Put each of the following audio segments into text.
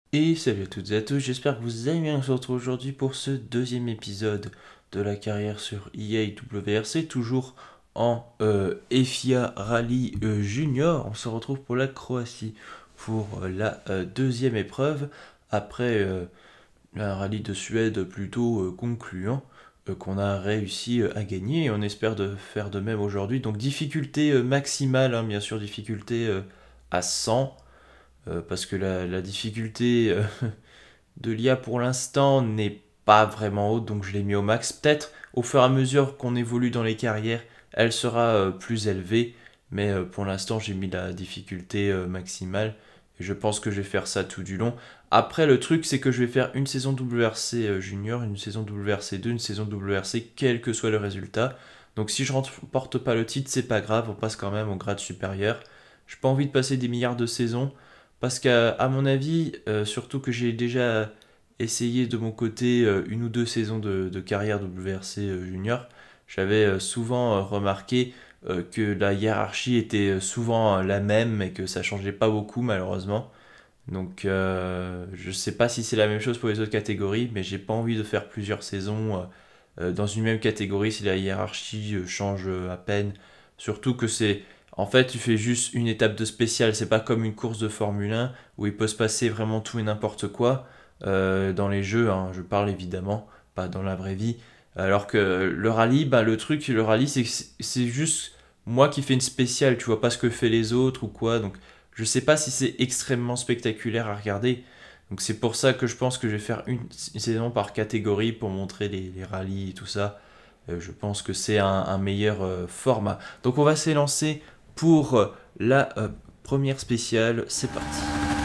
Et salut à toutes et à tous, j'espère que vous allez bien. On se retrouve aujourd'hui pour ce deuxième épisode de la carrière sur EA WRC, toujours en FIA Rally Junior. On se retrouve pour la Croatie pour la deuxième épreuve, après un rallye de Suède plutôt concluant qu'on a réussi à gagner, et on espère de faire de même aujourd'hui. Donc difficulté maximale, hein, bien sûr, difficulté à 100. Parce que la difficulté de l'IA pour l'instant n'est pas vraiment haute, donc je l'ai mis au max. Peut-être au fur et à mesure qu'on évolue dans les carrières, elle sera plus élevée, mais pour l'instant j'ai mis la difficulté maximale, et je pense que je vais faire ça tout du long. Après, le truc, c'est que je vais faire une saison WRC junior, une saison WRC 2, une saison WRC, quel que soit le résultat. Donc si je remporte pas le titre, c'est pas grave, on passe quand même au grade supérieur. J'ai pas envie de passer des milliards de saisons. Parce qu'à mon avis, surtout que j'ai déjà essayé de mon côté une ou deux saisons de carrière WRC junior, j'avais souvent remarqué que la hiérarchie était souvent la même et que ça changeait pas beaucoup malheureusement. Donc je sais pas si c'est la même chose pour les autres catégories, mais j'ai pas envie de faire plusieurs saisons dans une même catégorie si la hiérarchie change à peine. Surtout que c'est... En fait, tu fais juste une étape de spécial, c'est pas comme une course de Formule 1 où il peut se passer vraiment tout et n'importe quoi dans les jeux, hein, je parle évidemment, pas dans la vraie vie. Alors que le rallye, bah, le rallye, c'est juste moi qui fais une spéciale, tu vois pas ce que fait les autres ou quoi, donc je sais pas si c'est extrêmement spectaculaire à regarder. Donc c'est pour ça que je pense que je vais faire une saison par catégorie pour montrer les rallyes et tout ça. Je pense que c'est un meilleur format. Donc on va s'élancer pour la première spéciale. C'est parti.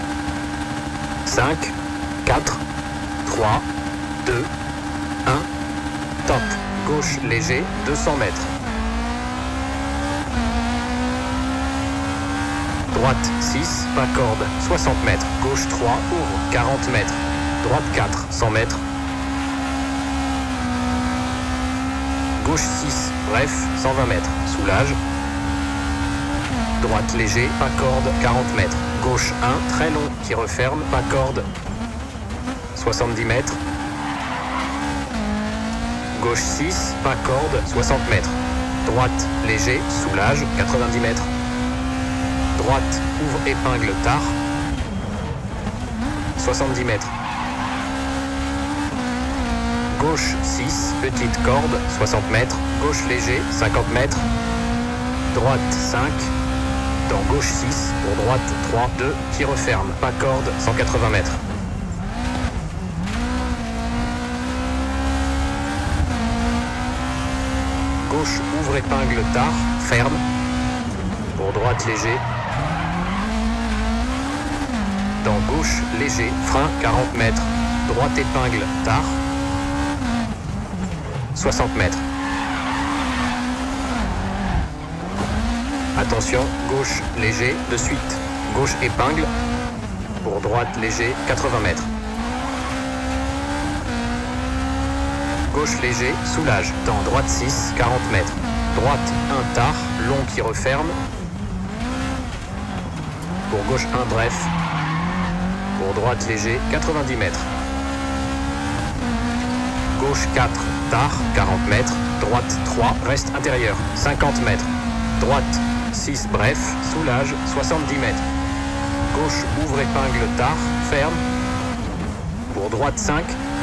5, 4, 3, 2, 1, top. Gauche léger, 200 mètres. Droite 6, pas corde, 60 mètres. Gauche 3, ouvre, 40 mètres. Droite 4, 100 mètres. Gauche 6, bref, 120 mètres. Soulage. Droite léger, pas corde, 40 mètres. Gauche 1, très long, qui referme, pas corde, 70 mètres. Gauche 6, pas corde, 60 mètres. Droite léger, soulage, 90 mètres. Droite, ouvre épingle tard, 70 mètres. Gauche 6, petite corde, 60 mètres. Gauche léger, 50 mètres. Droite 5, dans gauche 6, pour droite 3, 2, qui referme, pas corde, 180 mètres. Gauche ouvre épingle tard, ferme, pour droite léger. Dans gauche léger, frein 40 mètres. Droite épingle tard, 60 mètres. Attention, gauche léger, de suite. Gauche épingle, pour droite léger, 80 mètres. Gauche léger, soulage. Dans droite 6, 40 mètres. Droite 1 tard, long qui referme. Pour gauche 1 bref. Pour droite léger, 90 mètres. Gauche 4, tard, 40 mètres. Droite 3, reste intérieur, 50 mètres. Droite 6, bref, soulage, 70 mètres. Gauche ouvre épingle tard, ferme. Pour droite 5.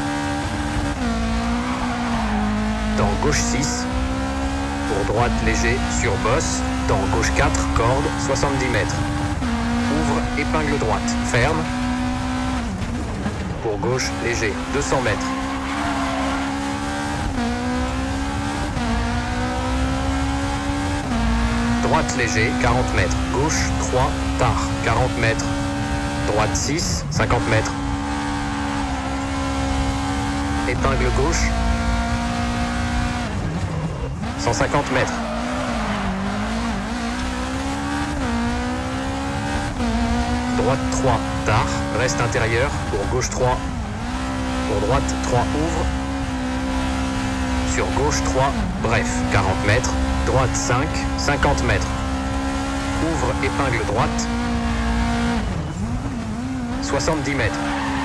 Dans gauche 6. Pour droite léger, sur bosse. Dans gauche 4, corde, 70 mètres. Ouvre épingle droite, ferme. Pour gauche léger, 200 mètres. Droite léger, 40 mètres. Gauche 3, tard, 40 mètres. Droite 6, 50 mètres. Épingle gauche, 150 mètres. Droite 3, tard, reste intérieur. Pour gauche 3. Pour droite 3, ouvre. Sur gauche 3, bref, 40 mètres. Droite 5, 50 mètres. Ouvre épingle droite. 70 mètres.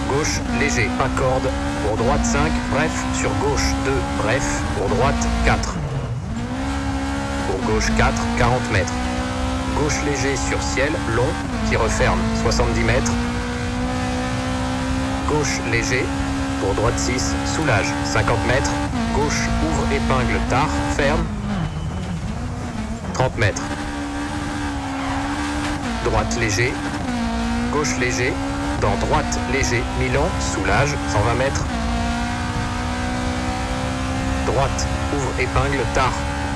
gauche, léger, pas corde. Pour droite 5, bref, sur gauche 2, bref. Pour droite 4. Pour gauche 4, 40 mètres. Gauche léger sur ciel, long, qui referme, 70 mètres. Gauche léger. Pour droite 6, soulage, 50 mètres. Gauche, ouvre, épingle, tard, ferme. 30 mètres. Droite léger. Gauche léger. Dans droite léger, mi-long, soulage, 120 mètres. Droite, ouvre, épingle, tard.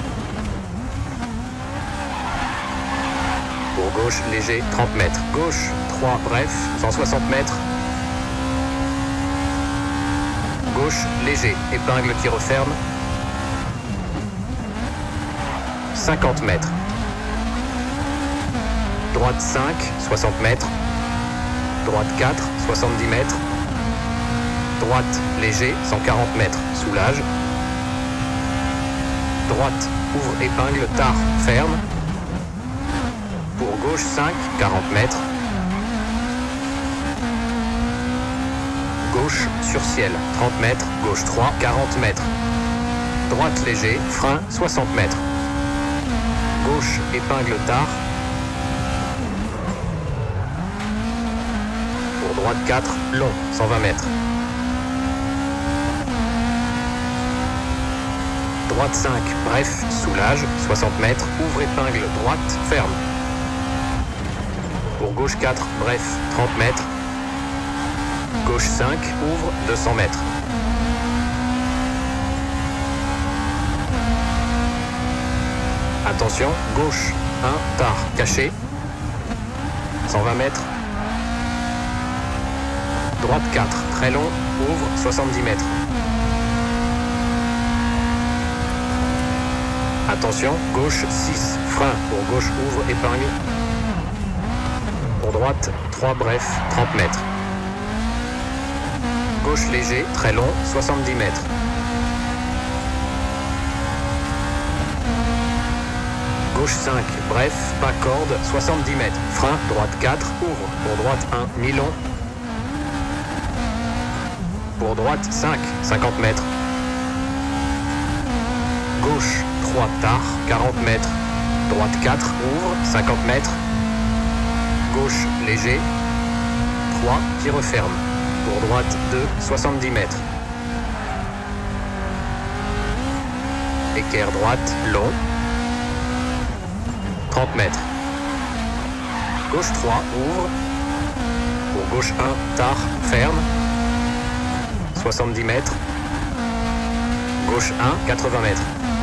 Pour gauche léger, 30 mètres. Gauche, 3, bref, 160 mètres. Gauche, léger, épingle qui referme. 50 mètres. Droite 5, 60 mètres. Droite 4, 70 mètres. Droite, léger, 140 mètres. Soulage. Droite, ouvre, épingle, tard, ferme. Pour gauche 5, 40 mètres. Gauche sur ciel, 30 mètres. Gauche 3, 40 mètres. Droite léger, frein, 60 mètres. Gauche, épingle, tard. Pour droite 4, long, 120 mètres. Droite 5, bref, soulage, 60 mètres. Ouvre, épingle, droite, ferme. Pour gauche 4, bref, 30 mètres. Gauche 5, ouvre, 200 mètres. Attention, gauche 1, tard, caché. 120 mètres. Droite 4, très long, ouvre, 70 mètres. Attention, gauche 6, frein, pour gauche ouvre, épingle. Pour droite 3, bref, 30 mètres. Gauche léger, très long, 70 mètres. Gauche 5, bref, pas corde, 70 mètres. Frein, droite 4, ouvre. Pour droite 1, mi-long. Pour droite 5, 50 mètres. Gauche 3, tard, 40 mètres. Droite 4, ouvre, 50 mètres. Gauche léger, 3, qui referme. Pour droite 2, 70 mètres. Équerre droite, long. 30 mètres. Gauche 3, ouvre. Pour gauche 1, tard, ferme. 70 mètres. Gauche 1, 80 mètres.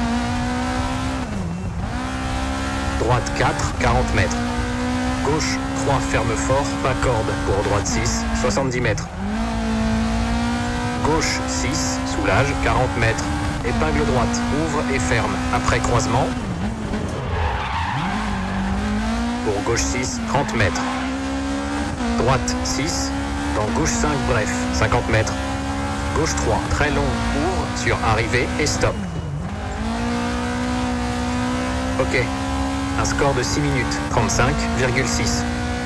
Droite 4, 40 mètres. Gauche 3, ferme fort, pas corde. Pour droite 6, 70 mètres. Gauche 6, soulage, 40 mètres. Épingle droite, ouvre et ferme. Après croisement. Pour gauche 6, 30 mètres. Droite 6, dans gauche 5, bref, 50 mètres. Gauche 3, très long, ouvre, sur arrivée et stop. Ok, un score de 6 minutes, 35,6.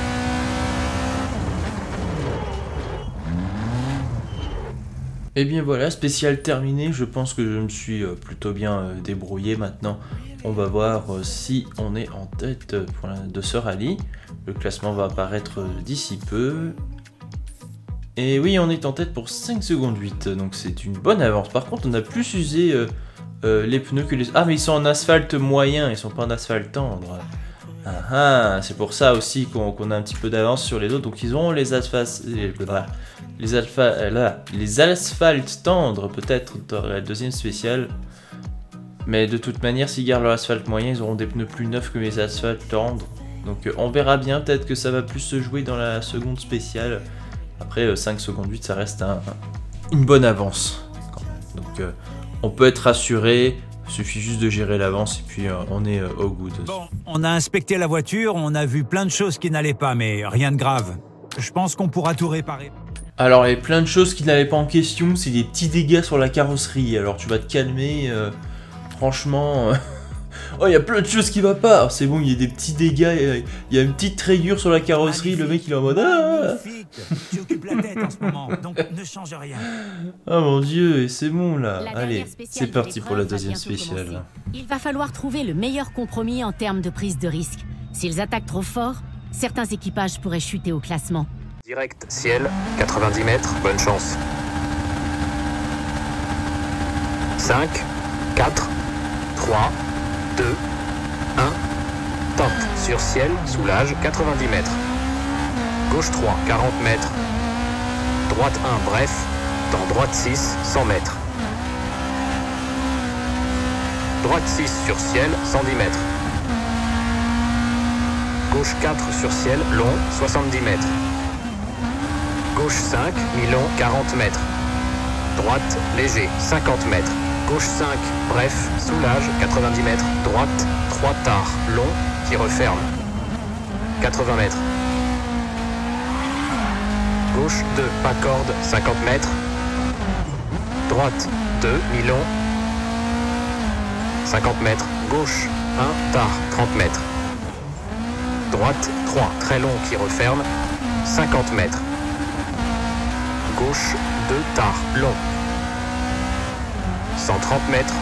Et bien voilà, spécial terminé, je pense que je me suis plutôt bien débrouillé maintenant. On va voir si on est en tête de ce rallye. Le classement va apparaître d'ici peu. Et oui, on est en tête pour 5 secondes 8, donc c'est une bonne avance. Par contre, on a plus usé les pneus que les... Ah, mais ils sont en asphalte moyen, ils sont pas en asphalte tendre. Ah, c'est pour ça aussi qu'on a un petit peu d'avance sur les autres. Donc ils ont les asphaltes tendres, peut-être dans la deuxième spéciale. Mais de toute manière, s'ils gardent leur asphalte moyen, ils auront des pneus plus neufs que les asphaltes tendres. Donc on verra bien, peut-être que ça va plus se jouer dans la seconde spéciale. Après 5 secondes 8, ça reste une bonne avance quand même. Donc on peut être rassuré. Il suffit juste de gérer l'avance et puis on est au good. Bon, on a inspecté la voiture, on a vu plein de choses qui n'allaient pas, mais rien de grave. Je pense qu'on pourra tout réparer. Alors, il y a plein de choses qui n'allaient pas en question, c'est des petits dégâts sur la carrosserie. Alors, tu vas te calmer, franchement, Oh, il y a plein de choses qui va pas. Alors, c'est bon, il y a des petits dégâts, il y a une petite rayure sur la carrosserie, le mec il est en mode ah. J'occupe la tête en ce moment, donc ne change rien. Oh mon dieu, et c'est bon là. La Allez, dernière spéciale c'est de parti pour la l'épreuve va deuxième bientôt spéciale. commencer. Il va falloir trouver le meilleur compromis en termes de prise de risque. S'ils attaquent trop fort, certains équipages pourraient chuter au classement. Direct, ciel, 90 mètres, bonne chance. 5, 4, 3, 2, 1, top. Sur ciel, soulage, 90 mètres. Gauche 3, 40 mètres. Droite 1, bref. Dans droite 6, 100 mètres. Droite 6 sur ciel, 110 mètres. Gauche 4 sur ciel, long, 70 mètres. Gauche 5, mi-long, 40 mètres. Droite, léger, 50 mètres. Gauche 5, bref, soulage, 90 mètres. Droite, 3 tard, long, qui referme. 80 mètres. Gauche 2, pas corde, 50 mètres. Droite 2, mi-long, 50 mètres. Gauche 1, tard, 30 mètres. Droite 3, très long, qui referme, 50 mètres. Gauche 2, tard, long. 130 mètres.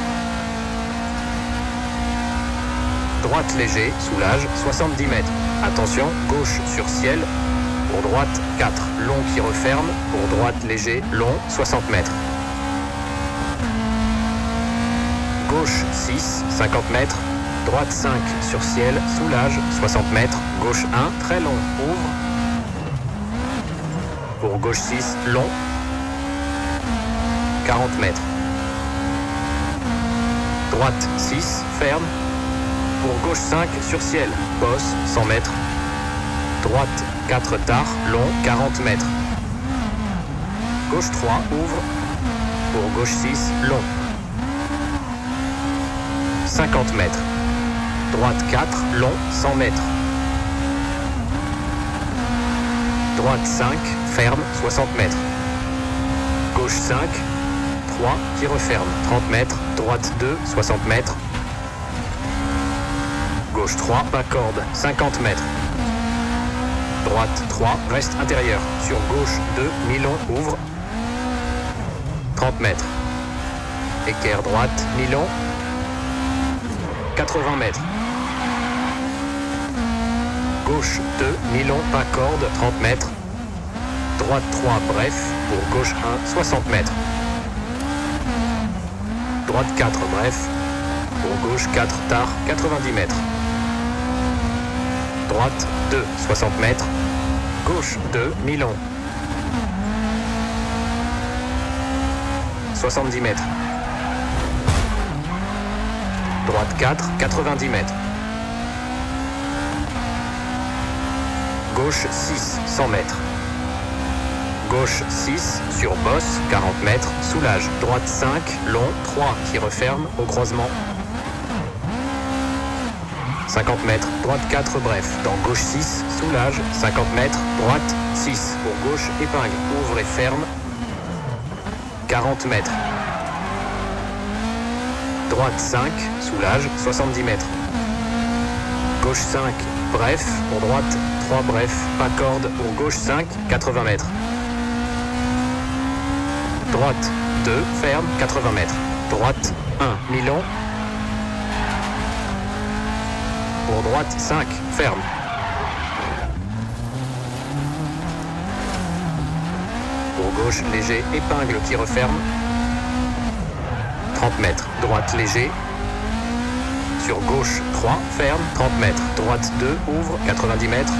Droite léger, soulage, 70 mètres. Attention, gauche sur ciel. Pour droite, 4, long qui referme. Pour droite léger, long, 60 mètres. Gauche 6, 50 mètres. Droite 5 sur ciel, soulage, 60 mètres. Gauche 1, très long, ouvre. Pour gauche 6, long, 40 mètres. Droite 6, ferme. Pour gauche 5, sur ciel, bosse, 100 mètres. Droite 4, tard, long, 40 mètres. Gauche 3, ouvre. Pour gauche 6, long. 50 mètres. Droite 4, long, 100 mètres. Droite 5, ferme, 60 mètres. Gauche 5, 3, qui referme, 30 mètres. Droite 2, 60 mètres. Gauche 3, pas corde, 50 mètres. Droite 3, reste intérieur. Sur gauche 2, mi-long, ouvre. 30 mètres. Équerre droite, mi-long. 80 mètres. Gauche 2, mi-long, pas corde, 30 mètres. Droite 3, bref, pour gauche 1, 60 mètres. Droite 4, bref, pour gauche 4, tard, 90 mètres. Droite 2, 60 mètres. Gauche 2, mi-long. 70 mètres. Droite 4, 90 mètres. Gauche 6, 100 mètres. Gauche 6, sur bosse, 40 mètres, soulage. Droite 5, long, 3, qui referme, au croisement. 50 mètres. Droite 4, bref. Dans gauche 6, soulage, 50 mètres. Droite 6, pour gauche, épingle, ouvre et ferme. 40 mètres. Droite 5, soulage, 70 mètres. Gauche 5, bref, pour droite, 3 bref, pas corde, pour gauche 5, 80 mètres. Droite 2, ferme, 80 mètres. Droite 1, mi-long. Pour droite 5, ferme. Pour gauche, léger, épingle qui referme. 30 mètres. Droite léger. Sur gauche 3, ferme, 30 mètres. Droite 2, ouvre, 90 mètres.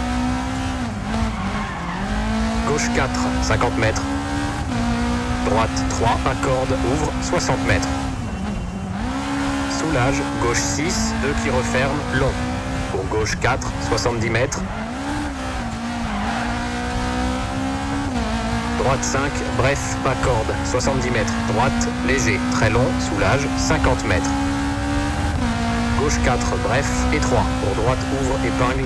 Gauche 4, 50 mètres. Droite 3, accorde, ouvre, 60 mètres. Soulage, gauche 6, 2 qui referme, long. Pour gauche 4, 70 mètres. Droite 5, bref, pas corde, 70 mètres. Droite, léger, très long, soulage, 50 mètres. Gauche 4, bref, étroit. Pour droite, ouvre, épingle.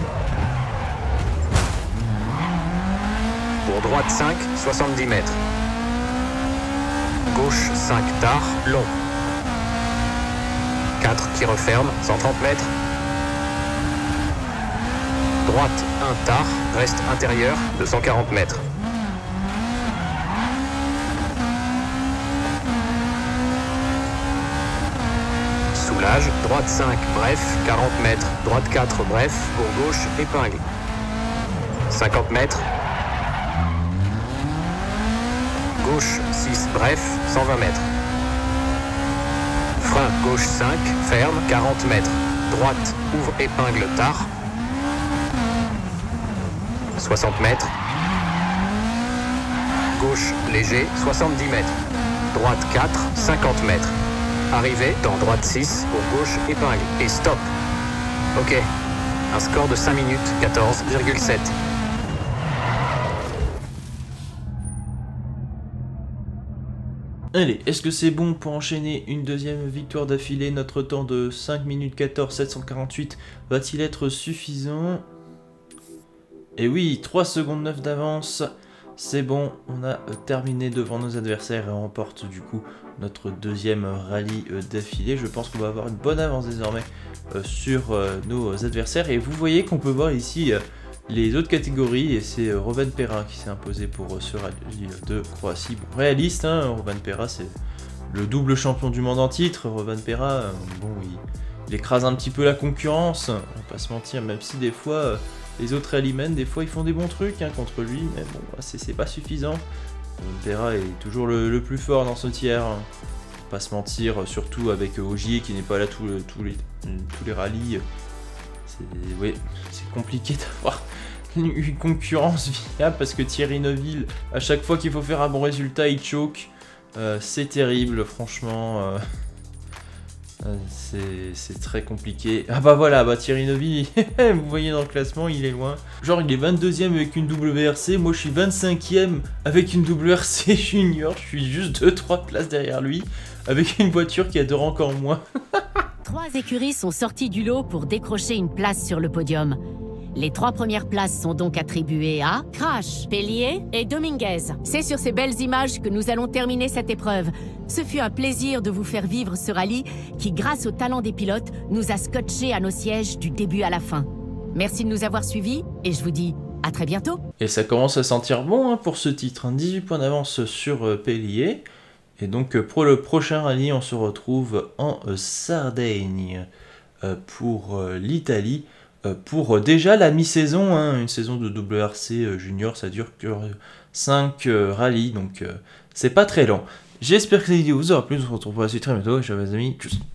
Pour droite 5, 70 mètres. Gauche 5, tard, long. 4 qui referme, 130 mètres. Droite 1 tard, reste intérieur, 240 mètres. Soulage, droite 5, bref, 40 mètres. Droite 4, bref, pour gauche, épingle. 50 mètres. Gauche 6, bref, 120 mètres. Frein gauche 5, ferme, 40 mètres. Droite, ouvre épingle tard. 60 mètres. Gauche léger, 70 mètres. Droite 4, 50 mètres. Arrivée dans droite 6, pour gauche épingle. Et stop. Ok. Un score de 5 minutes, 14,7. Allez, est-ce que c'est bon pour enchaîner une deuxième victoire d'affilée? Notre temps de 5 minutes 14, 748 va-t-il être suffisant? Et oui, 3 secondes 9 d'avance, c'est bon, on a terminé devant nos adversaires et on remporte du coup notre deuxième rallye d'affilée. Je pense qu'on va avoir une bonne avance désormais sur nos adversaires. Et vous voyez qu'on peut voir ici les autres catégories, et c'est Rovanperä qui s'est imposé pour ce rallye de Croatie. Bon, réaliste, hein, Rovanperä c'est le double champion du monde en titre. Rovanperä, bon, il écrase un petit peu la concurrence, on va pas se mentir, même si des fois... les autres rallymen, des fois, ils font des bons trucs hein, contre lui, mais bon, c'est pas suffisant. Rovanperä est toujours le plus fort dans ce tiers. Hein. Pas se mentir, surtout avec Ogier qui n'est pas là tous les rallyes. Oui, c'est compliqué d'avoir une concurrence viable parce que Thierry Neuville, à chaque fois qu'il faut faire un bon résultat, il choke. C'est terrible, franchement. C'est très compliqué. Ah bah voilà, bah Thierry Neuville, vous voyez dans le classement, il est loin. Genre il est 22ème avec une WRC, moi je suis 25ème avec une WRC junior, je suis juste 2-3 places derrière lui, avec une voiture qui adore encore moins. 3 écuries sont sorties du lot pour décrocher une place sur le podium. Les 3 premières places sont donc attribuées à Crash, Pellier et Dominguez. C'est sur ces belles images que nous allons terminer cette épreuve. Ce fut un plaisir de vous faire vivre ce rallye qui, grâce au talent des pilotes, nous a scotchés à nos sièges du début à la fin. Merci de nous avoir suivis et je vous dis à très bientôt. Et ça commence à sentir bon hein, pour ce titre, hein, 18 points d'avance sur Pellier. Et donc pour le prochain rallye, on se retrouve en Sardaigne pour l'Italie. Pour déjà la mi-saison, hein, une saison de WRC junior, ça dure que 5 rallyes, donc c'est pas très lent. J'espère que cette vidéo vous aura plu, on se retrouve pour la suite très bientôt, ciao les amis, tchuss.